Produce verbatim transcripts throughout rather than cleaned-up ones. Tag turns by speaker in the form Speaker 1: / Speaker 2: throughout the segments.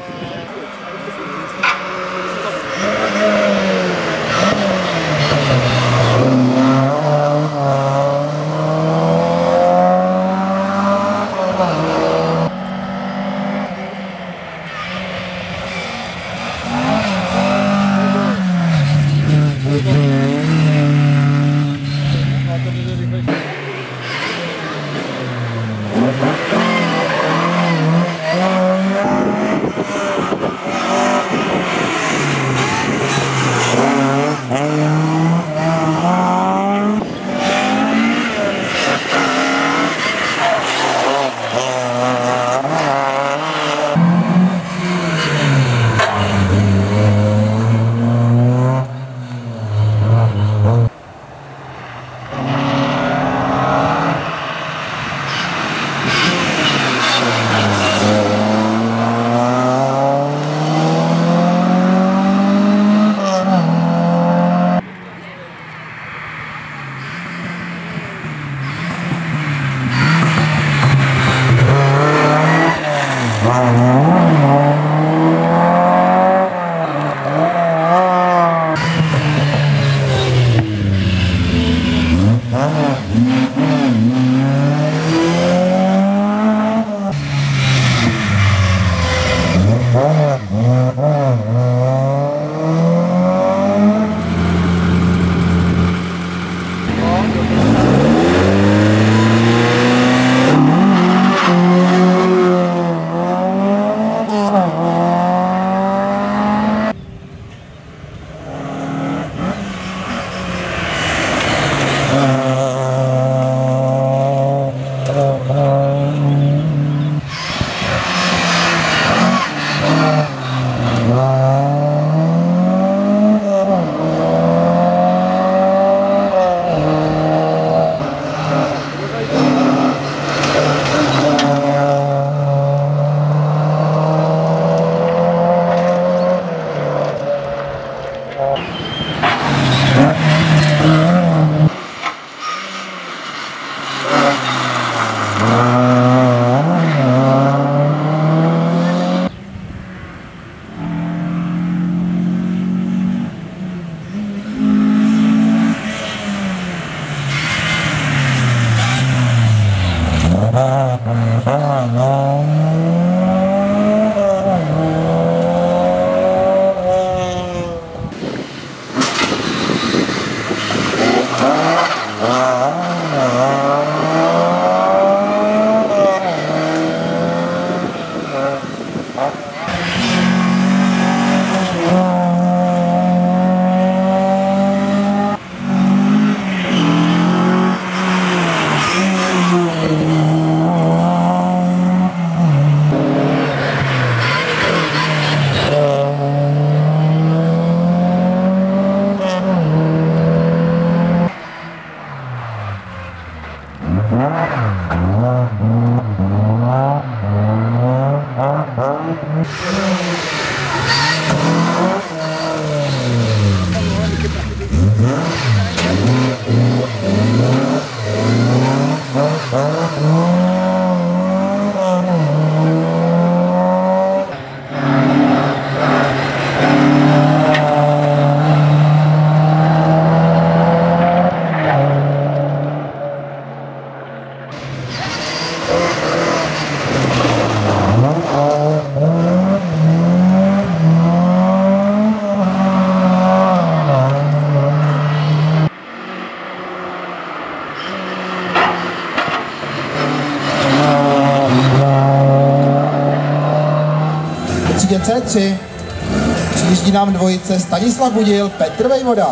Speaker 1: C tři. Přijíždí nám dvojice Stanislav Budil, Petr Vejvoda.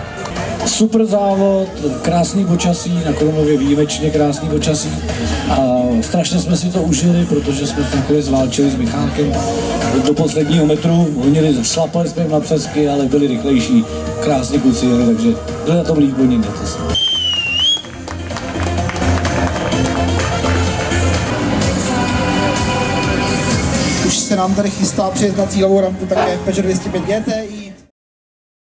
Speaker 2: Super závod, krásný počasí, na Krumlově výjimečně krásný počasí. A strašně jsme si to užili, protože jsme takhle zválčili s Michálkem do posledního metru. Honili, šlapali jsme na přesky, ale byli rychlejší. Krásně kluci jeli, takže byli na tom líp, oni mějte se.
Speaker 1: Už se nám tady chystá přijet na cílovou rampu také Peugeot dvě stě pět G T I.